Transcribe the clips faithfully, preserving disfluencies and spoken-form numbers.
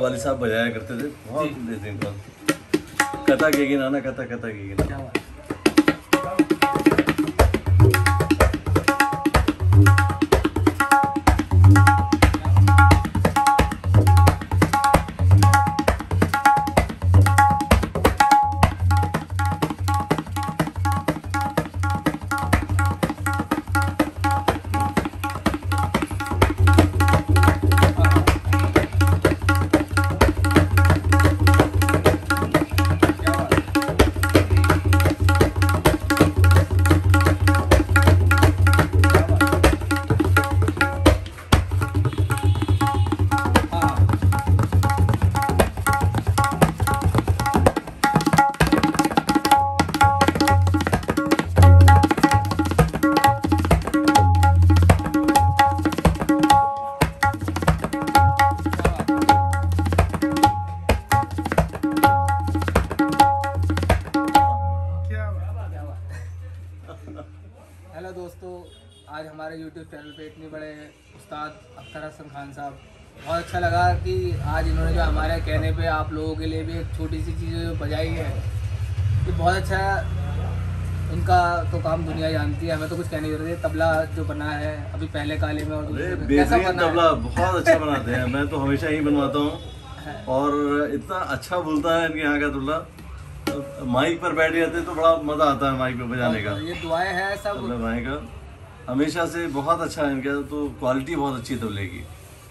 वाली साहब बजाया करते थे, बहुत बेहतरीन बात। कथा के गिना ना, कथा कथा के गिना। क्या बात। हेलो दोस्तों, आज हमारे यूट्यूब चैनल पे इतने बड़े उस्ताद अख्तर हसन खान साहब, बहुत अच्छा लगा कि आज इन्होंने जो हमारे कहने पे आप लोगों के लिए भी एक छोटी सी चीज़ जो बजाई है, ये बहुत अच्छा है। इनका तो काम दुनिया जानती है, हमें तो कुछ कहने की जरूरत है। तबला जो बना है अभी पहले काले में, और बेहतरीन तबला बहुत अच्छा बनाते हैं। मैं तो हमेशा ही बनवाता हूँ और इतना अच्छा बोलता है इनके यहाँ का तबला। माइक पर बैठ जाते तो बड़ा मजा आता है माइक पे बजाने का। ये दुआएं हैं सब माइक का हमेशा से बहुत अच्छा है इनका, तो क्वालिटी बहुत अच्छी तबले की।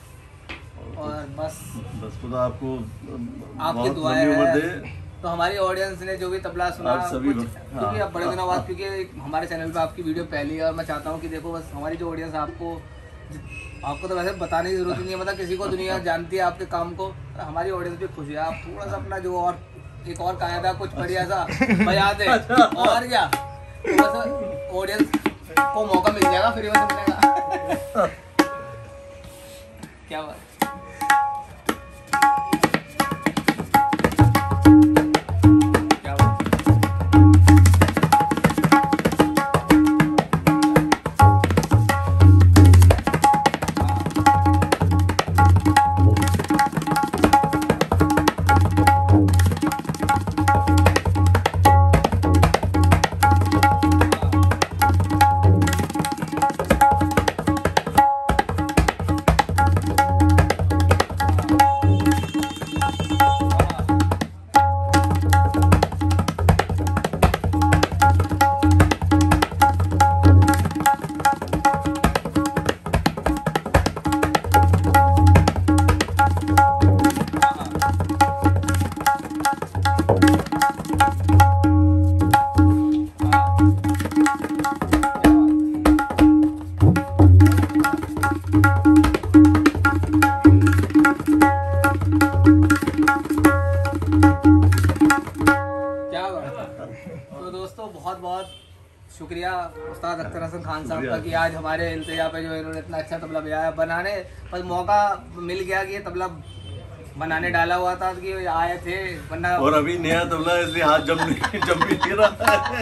और बस बस खुदा आपको आपकी दुआएं हैं। तो हमारी ऑडियंस ने जो भी तबला सुना सभी कुछ, हाँ, क्योंकि अब बड़े दिनों बाद, क्योंकि हमारे चैनल पे आपकी वीडियो पहली है और मैं चाहता हूँ कि देखो बस हमारी जो ऑडियंस आपको आपको तो वैसे बताने की जरूरत नहीं है, मतलब किसी को दुनिया जानती है आपके काम को, हमारी ऑडियंस भी खुश है। आप थोड़ा सा अपना जो और एक और कायदा कुछ बढ़िया सा बजा दे और क्या, तो बस ऑडियंस को मौका मिल जाएगा, फ्री में मिलेगा। क्या बात। तो दोस्तों बहुत बहुत शुक्रिया उस्ताद अख्तर हसन खान साहब का कि आज हमारे इंतजा पे जो इन्होंने इतना अच्छा तबला बजाया। बनाने पर मौका मिल गया कि ये तबला बनाने डाला हुआ था कि आए थे, वरना और अभी नया तबला इसलिए हाथ जम नहीं जम भी नहीं रहा है।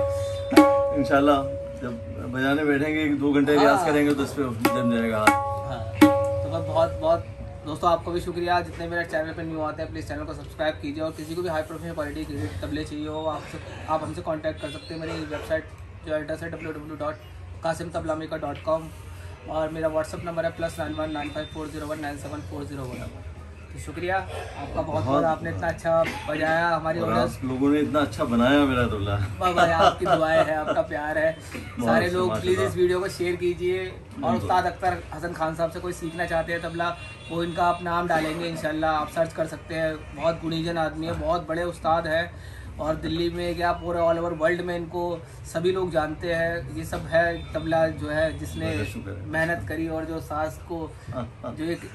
इंशाल्लाह जब बजाने बैठेंगे दो घंटे रियाज करेंगे तो इस पे जम जाएगा हाथ। हाँ, तो बस बहुत बहुत दोस्तों आपको भी शुक्रिया। जितने मेरे चैनल पे न्यू आते हैं प्लीज़ चैनल को सब्सक्राइब कीजिए, और किसी को भी हाई प्रोफेशनल क्वालिटी के तबले चाहिए हो आपसे आप हमसे कांटेक्ट कर सकते हैं। मेरी वेबसाइट जो एड्रेस है W W W dot Qasim tabla maker dot com, और मेरा व्हाट्सअप नंबर है plus nine one nine five four zero one nine seven four zero one. तो शुक्रिया आपका बहुत बहुत, आपने इतना अच्छा बजाया, हमारी ऑडियंस लोगों ने इतना अच्छा बनाया मेरा तबला। भाई आपकी दुआएं है, आपका प्यार है। सारे लोग प्लीज़ इस वीडियो को शेयर कीजिए, और उस्ताद अख्तर हसन खान साहब से कोई सीखना चाहते हैं तबला, वो इनका आप नाम डालेंगे इंशाल्लाह, आप सर्च कर सकते हैं। बहुत गुणीजन आदमी है, बहुत बड़े उस्ताद है, और दिल्ली में क्या पूरे ऑल ओवर वर्ल्ड में इनको सभी लोग जानते हैं। ये सब है तबला जो है जिसने मेहनत करी, और जो सास को जो एक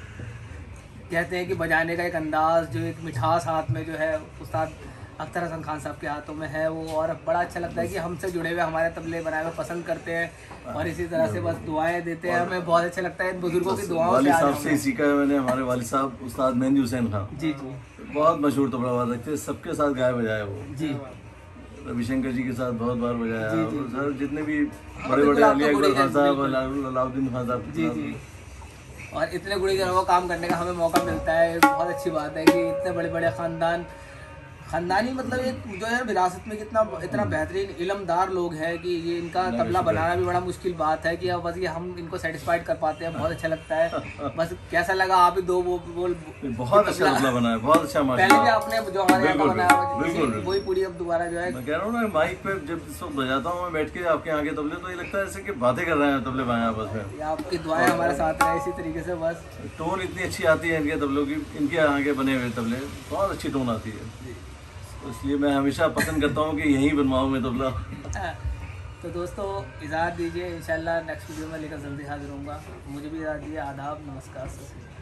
कहते हैं कि बजाने का एक अंदाज़, जो एक मिठास हाथ में जो है उस्ताद अख्तर हसन खान साहब के हाथों में है वो, और बड़ा अच्छा लगता है कि हमसे जुड़े हुए हमारे तबले बनाए हुए पसंद करते हैं, और इसी तरह से बस दुआएं देते हैं। हमें बहुत अच्छा लगता है इन बुजुर्गों की दुआओं से। साहब से सीखा है मैंने, हमारे वाली साहब उस्ताद मेहंदी हुसैन खान जी जी बहुत मशहूर तबला वादक थे, सबके साथ गाए बजाया वो जी, रविशंकर जी के साथ बहुत बार बजाया, सर जितने भी बड़े बड़े अली अकबर खान साहब, अलाउद्दीन खान साहब जी जी और इतने गुड़ी घरों का काम करने का हमें मौका मिलता है। बहुत अच्छी बात है कि इतने बड़े बड़े ख़ानदान खानदानी मतलब एक जो है विरासत में कितना इतना बेहतरीन इल्मदार लोग हैं कि ये इनका तबला बनाना भी बड़ा मुश्किल बात है कि अब बस ये हम इनको सेटिस्फाइड कर पाते हैं। बहुत अच्छा लगता है। बस कैसा लगा आप ही दो वो बोल बहुत अच्छा तबला बनाया, बहुत अच्छा। पहले भी आपने जो हमारे यहाँ का बनाया वही पूरी अब दोबारा जो है मैं कह रहा हूँ ना, माइक पे जब इसको बजाता हूँ मैं बैठ के आपके यहाँ के तबले, तो ये लगता है जैसे कि बातें कर रहे हैं तबले बाएं आपस में। आपकी दुआएं हमारे साथ रहे इसी तरीके से। बस टोन इतनी अच्छी आती है इनके तबलों की, इनके यहाँ के बने हुए तबले बहुत अच्छी टोन आती है, इसलिए मैं हमेशा पसंद करता हूँ कि यहीं बनवाऊँ मैं तबला। तो दोस्तों इजाज़त दीजिए, इंशाल्लाह नेक्स्ट वीडियो में लेकर जल्दी हाजिर होऊंगा। मुझे भी इजाज़त दीजिए। आदाब, नमस्कार।